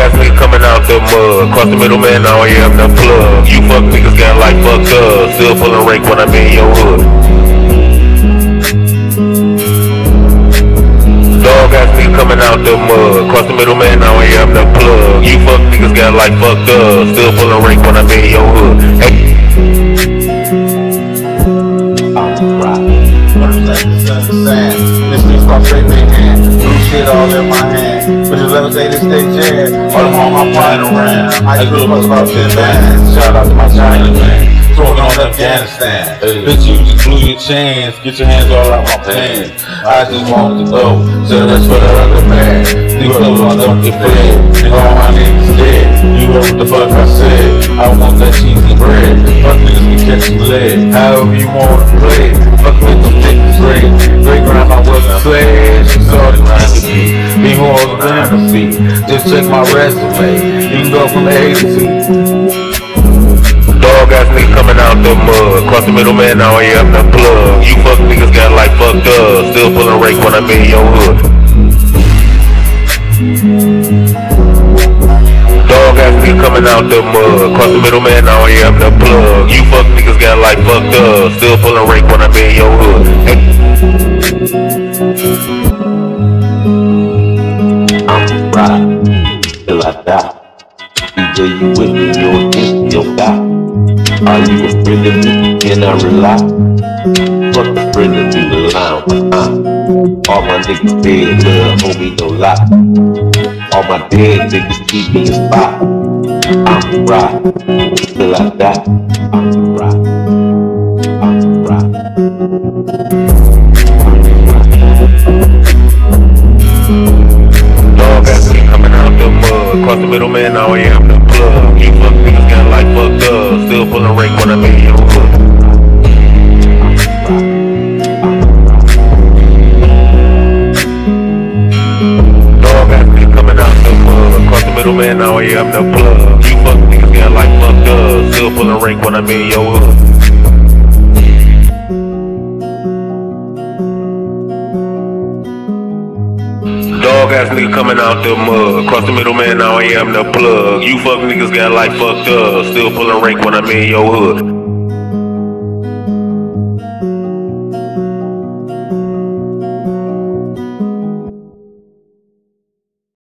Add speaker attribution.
Speaker 1: ass nigga coming out the mud. Cross the middleman, now I am the plug. You fuck niggas got like fucked up. Still pulling rank when I'm in your hood. Dog ass nigga coming out the mud. Cross the middleman, now I am the plug. You fuck niggas got like fucked up. Still pulling rank when I'm in your hood. Hey.
Speaker 2: This bitch my favorite hand. Blue shit all in my hand. But you let us say this stay jam. All them on my flying around. I grew up about 10 bands. Shout out to my China man. Throwing on Afghanistan. Bitch, you just blew your chance. Get your hands all out my pants. I just wanted to go. Say the rest for the other man. Niggas know I don't get fed. And all my niggas dead. You heard what the fuck I said. I want that cheesy bread. Fuck niggas can catch some lead. However you wanna play. Fuck with them niggas great. Great grandma was a slave. She started grinding me. Be more than a feet. Just check my resume. You can go from A to Z.
Speaker 1: Dog ass nigga coming out the mud. Cross the middleman, now I am the plug. You fuck niggas got like fucked up. Still pulling rank when I'm in your hood. Dog ass nigga coming out the mud. Cross the middleman, now I am the plug. You fuck niggas got like fucked up. Still pulling rank when I'm in your hood. Hey.
Speaker 3: I'm right till I die. Either you with me or against your guy. Are you a friend of me? Can I rely? Fuck a friend of me, rely on my time. All my niggas dead, little homie, no lie. All my dead niggas keep me a spot. I'm right till I die. I'm right. I'm right.
Speaker 1: Dog ass nigga coming out the mud. Cross the middleman, now I am the plug. You fuck niggas got like fucked up. Still pulling rank when I'm in your hood. Dog ass nigga coming out the mud. Cross the middleman, now I am the plug. You fuck niggas got like fucked up. Still pulling rank when I'm in your hood. Dog ass nigga coming out the mud. Cross the middleman, now I am the plug. You fuck niggas got like fucked up. Still pulling rank when I'm in your hood.